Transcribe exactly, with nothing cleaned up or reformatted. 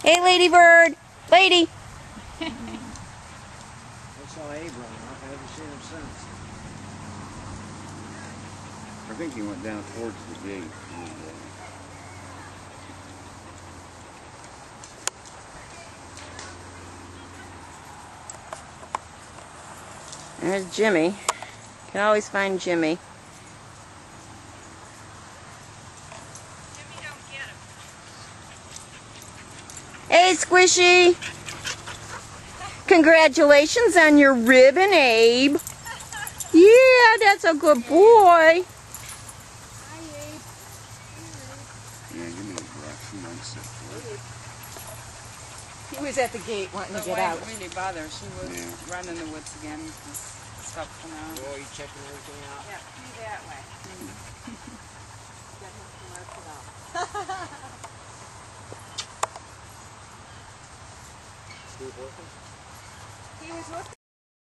Hey, Lady Bird. Lady. I saw Abe run. I haven't seen him since. I think he went down towards the gate. There's Jimmy. Can always find Jimmy. Jimmy don't get him. Hey, Squishy. Congratulations on your ribbon, Abe. Yeah, that's a good boy. Hi, Abe. Yeah, give me a brush. He might sit for it. He was at the gate wanting But to get why out. really bother? She was Yeah. running the woods again. Stuff come out. Oh, you checking everything out? Yeah, be that way. Get him to work it out. Steve working? He was working.